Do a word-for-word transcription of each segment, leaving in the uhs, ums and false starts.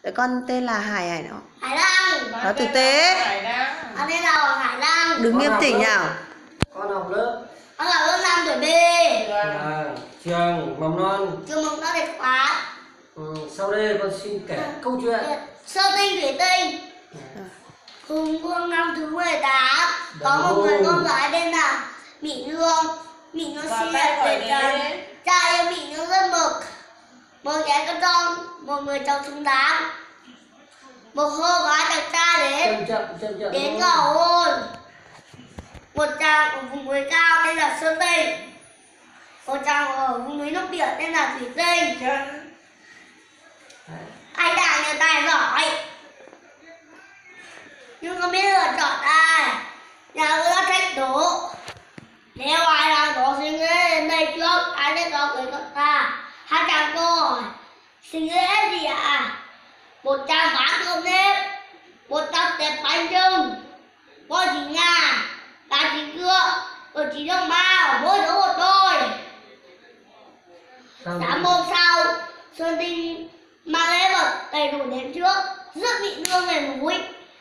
Vậy con tên là Hải Hải nó. Hải Đăng. Nó tử tế. Con tên là Hải Đăng. Đứng nghiêm chỉnh nào. Con học lớp. Con học lớp năm tuổi B. À, trường mầm non. Trường mầm non Đẹp Quá. Ừ, sau đây con xin kể câu chuyện. Sơ tinh thủy tinh. Hùng Vương năm thứ mười tám. Có Đúng. một người con gái tên là Mỹ Nương. Mỹ Nương xinh đẹp tuyệt trần. Trai yêu Mỹ Nương rất mực. Một ghé con tròn, một người chồng xứng đáng. Một hôm có hai chàng trai đến Chậm chậm chậm chậm. đến cầu hôn. Một chàng ở vùng núi cao tên là Sơn Tinh. Một chàng ở vùng núi nước biển tên là Thủy Tinh. Anh đã nhà tài giỏi, nhưng không biết lựa chọn ai. Nhà ưa trách đố. Nếu ai đang có suy nghĩ đến đây trước, ai sẽ có cưới cậu ta. Hai chàng câu hỏi, suy nghĩ gì ạ? À? Một chàng bán cơm nếp, một chàng tiệm bánh trưng, một chỉ nhà, ba chỉ cưa, một chỉ đồng bao, mỗi đứa một đôi. Sáng hôm sau, Sơn Tinh mang lễ vật đầy đủ đến trước, rước Mỹ Nương về núi.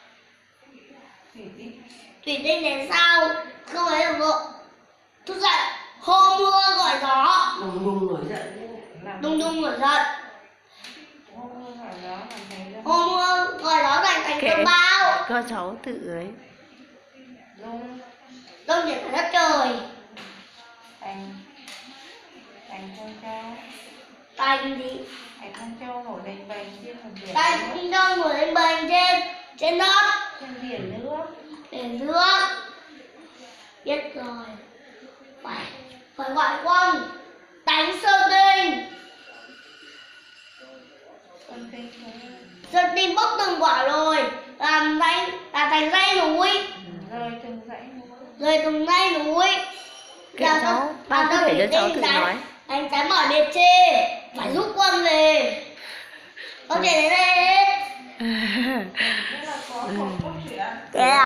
Thủy Tinh đến sau, không thấy được vợ. Thức dậy, hô mưa gọi gió, Đùng đùng nổi giận. đùng đùng nổi giận. Hô mưa gọi gió thành thành cơn bão. Cho cháu tự ấy. Đông chuyển cả đất trời. Thành thành con trâu, Thành gì? thành con trâu nổi bềnh bềnh trên vùng biển, Thành đông nổi lên bềnh trên trên đất. trên biển nước. Biển nước. Biết rồi. Phải phải gọi quân đánh Sơn Tinh. Sơn Tinh cũng Sơn Tinh bốc từng quả lồi làm thành là thành dãy núi, rơi từng dãy núi. rồi từng dãy núi. Kệ cháu, ba cứ để cho cháu tự nói. Anh trái mỏi liệt chê, phải rút quân về. Có thể đến đây hết. Rất là có một câu chuyện. Thế à?